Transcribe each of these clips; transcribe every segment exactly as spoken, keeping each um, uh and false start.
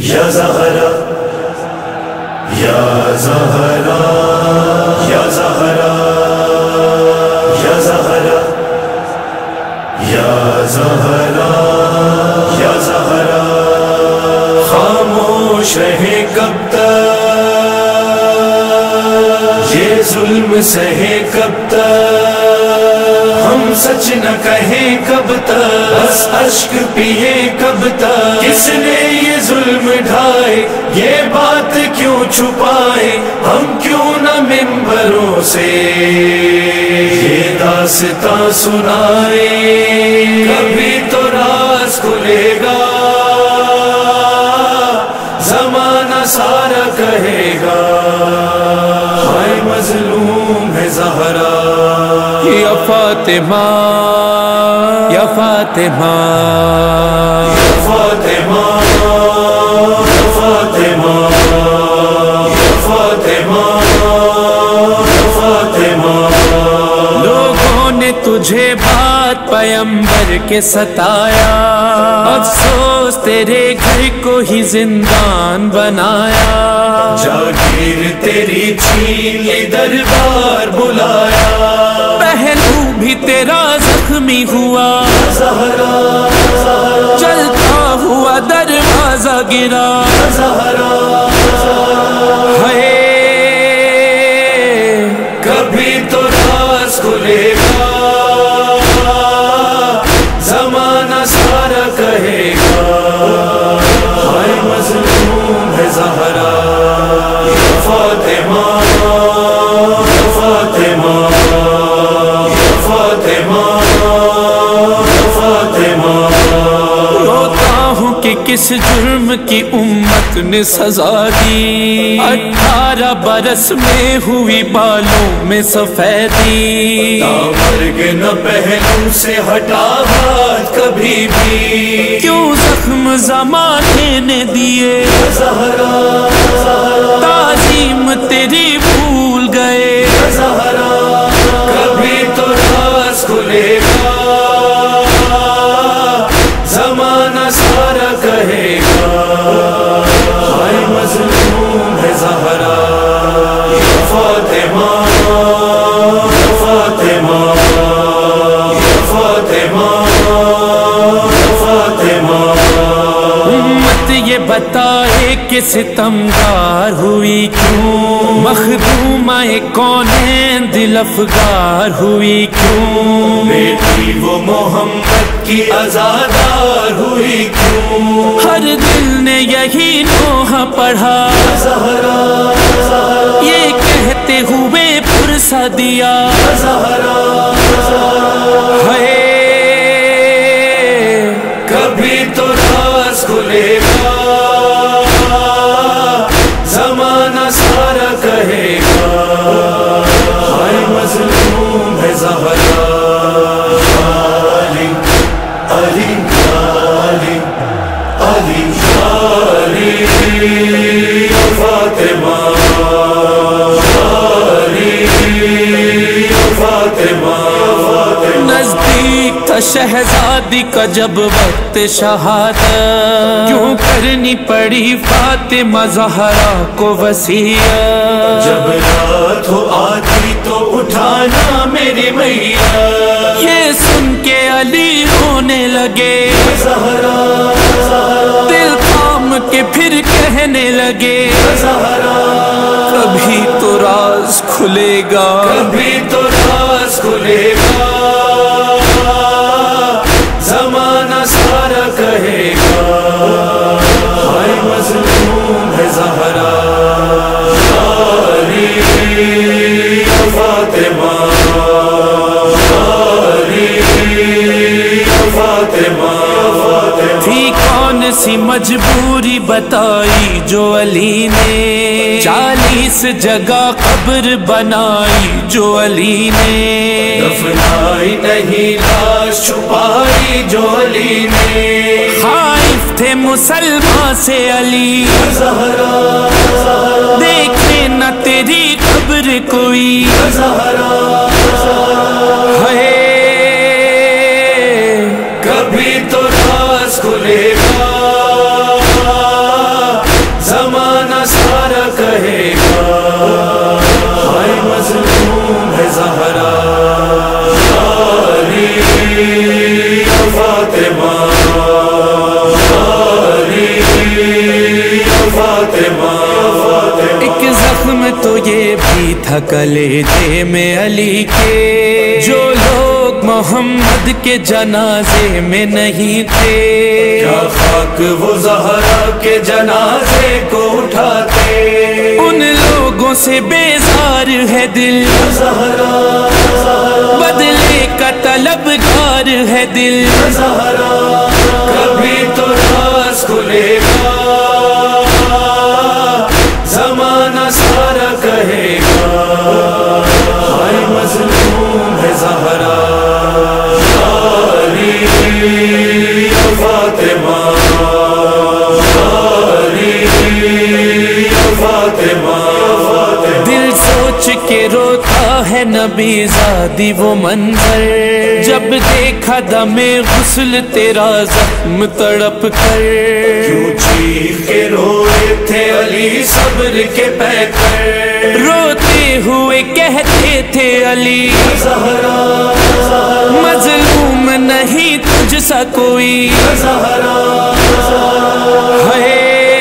یا زہرا یا زہرا یا زہرا یا زہرا یا زہرا یا زہرا خاموش رہے کب تک یہ ظلم سہے کب تک ہم سچ نہ کہیں کب تک بس اشک پیے کب تک کس نے یہ ظلم ڈھائے یہ بات کیوں چھپائے ہم کیوں نہ منبروں سے یہ داستاں سنائے کبھی تو راز کھلے گا زمانہ سارا کہے گا ہائے مظلوم ہے زہرا یا فاطمہ یا فاطمہ یا فاطمہ یا فاطمہ یا فاطمہ یا فاطمہ لوگوں نے تجھے بات پیمبر کے ستایا افسوس تیرے گھر کو ہی زندان بنایا جاگیر تیری چھین لی دربار بلایا پہلو بھی تیرا زخمی ہوا زہرا چلتا ہوا دروازہ گرا زہرا ہے کبھی تو راز کھلے گا زمانہ سارا کہے گا ہائے مظلوم ہے زہرا یا فاطمہ یا فاطمہ یا فاطمہ یا فاطمہ روتا ہوں کہ کس جرم کی امت نے سزا دی اٹھارہ برس میں ہوئی بالوں میں سفیدی مرگ نہ پہلو سے ہٹا ہاتھ کبھی بھی کیوں زخم زمانے نے دیے زہرا تعظیم تیری بھول گئے زہرا کبھی تو راز کھلے گا زمانہ سارا کہے گا ہائے مظلوم ہے زہرا یا فاطمہ یا فاطمہ یا فاطمہ یا فاطمہ امت یہ بتائے کہ ستمگار ہوئی کیوں مخدومہ کونین دل افگار ہوئی کیوں بیٹی وہ محمد کی آزادار ہوئی کیوں ہر دل نے یہی نوحہ پڑھا زہرا یہ کہتے ہوئے پرسہ دیا زہرا ہے کبھی تو راز کھلے گا زمانہ سارا کہے گا ہائے مظلوم ہے زہرا علی علی علی علی علی یا فاطمہ علی یا فاطمہ نزدیک تھا شہزادی کا جب وقت شہادت کیوں کرنی پڑی فاطمہ زہرا کو وصیت جب رات ہو آتی تو اٹھانا میری میاں یہ سن کے علی رونے لگے زہرا دل تھام کے پھر کہنے لگے زہرا کبھی تو راز کھلے گا کبھی تو راز کھلے گا زمانہ سارا کہے گا ہائے مظلوم ہے زہرا علی یا فاطمہ علی یا فاطمہ تھی کون سی مجبوری بتائی جو علی نے چالیس جگہ قبر بنائی جو علی نے دفنائی نہیں لاش چھپائی جو علی نے خائف تھے مسلمان سے علی زہرا دیکھے نہ تیری قبر کوئی زہرا ہے کبھی تو راز کھلے گا کلیجے میں علی کے، جو لوگ محمد کے جنازے میں نہیں تھے، کیا خاک وہ زہرا کے جنازے کو اٹھاتے، ان لوگوں سے بیزار ہے دل، زہرا بدلے کا طلبگار ہے دل، زہرا کبھی تو راز کھلے گا، زمانہ سارا کہے گا، ہائے مظلوم ہے زہرا، علی یا فاطمہ، علی یا فاطمہ، دل سوچ کے روتا ہے نبی زادی وہ منظر، جب دیکھا دم غسل تیرا زخم تڑپ کر، کیوں چیخ کے روئے تھے علی صبر کے پیکر، روتے ہوئے کہتے تھے علی زہرا مظلوم نہیں تجھ سا کوئی، زہرا ہے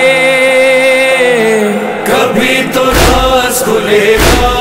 کبھی تو راز کھلے گا،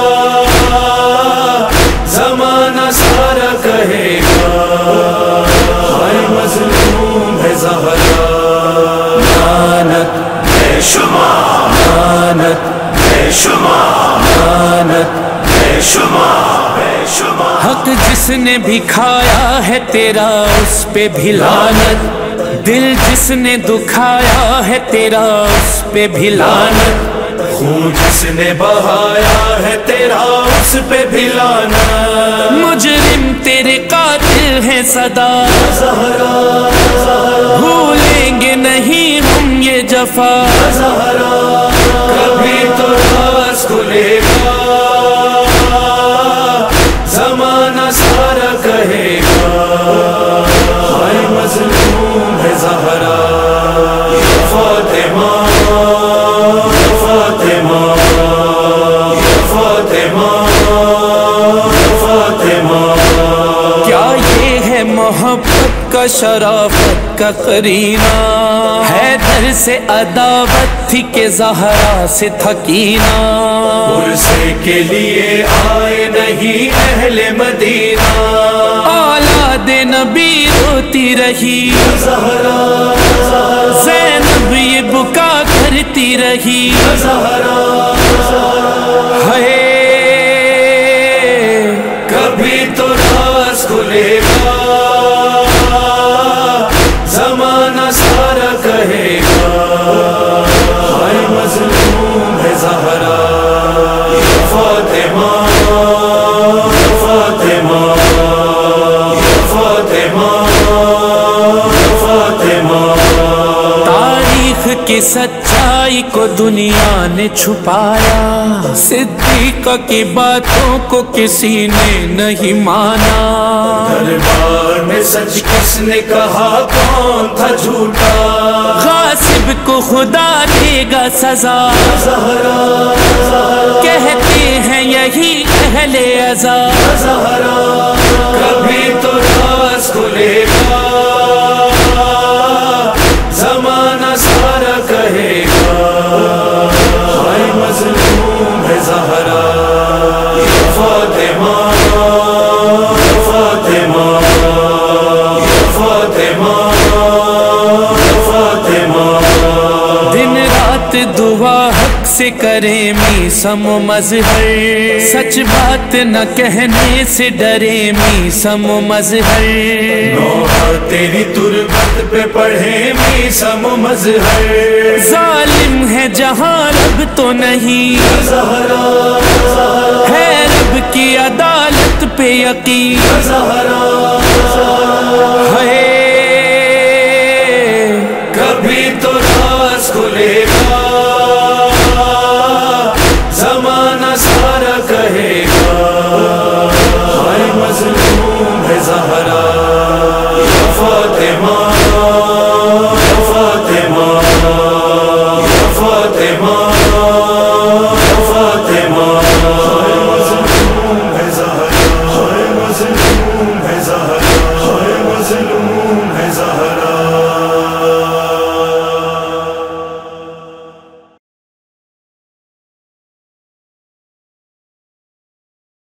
زمانہ سارا کہے گا، ہائے مظلوم ہے زہرا، لعنت بے شمار، لعنت بے شمار، لعنت بے شمار، بے شمار، حق جس نے بھی کھایا ہے تیرا اس پہ بھی لعنت، دل جس نے دکھایا ہے تیرا اس پہ بھی لعنت، خون جس نے بہایا ہے تیرا اس پہ بھی لعنت، مجرم تیرے قاتل ہیں صدا، زہرا بھولیں گے نہیں ہم یہ جفا، زہرا کبھی تو راز کھلے گا، زمانہ سارا کہے گا، ہائے مظلوم ہے زہرا، یا فاطمہ، یا فاطمہ، یا فاطمہ، یا فاطمہ، کیا یہ ہے محبت کا شرافت کا قرینہ، حیدر سے عداوت تھی کہ زہرا سے تھکینہ، عرصے کے لیے آئے نہیں اہل مدینہ، اولاد نبی روتی رہی، زہرا زینب یہ بکا کرتی رہی، زہرا ہے کبھی تو راز کھلے گا، زمانہ سارا کہے گا، ہائے مظلوم ہے زہرا، یا فاطمہ، یا فاطمہ، یا فاطمہ، یا فاطمہ، تاریخ کی سچائی کو دنیا نے چھپایا، صدیقہ کی باتوں کو کسی نے نہیں مانا، دربار میں سچ کس نے کہا کون تھا جھوٹا، غاصب کو خدا دے گا سزا، زہرا کہتے ہیں یہی اہل عزا، زہرا کبھی تو راز کھلے گا، زمانہ سارا کہے گا، ہائے مظلوم ہے زہرا، یا فاطمہ، یا فاطمہ، یا فاطمہ، یا فاطمہ، دن رات دعا حق سے کرے میسم و مظہر، سچ بات نہ کہنے سے ڈرے میسم و مظہر، نوحہ تیری تربت پہ پڑھے میسم و مظہر، ظالم ہے جہاں رب تو نہیں، زہرا ہے رب کی عدالت پہ یقین، زہرا ہے کبھی تو راز کھلے گا، زمانہ سارا کہے گا، ہائے مظلوم ہے زہرا،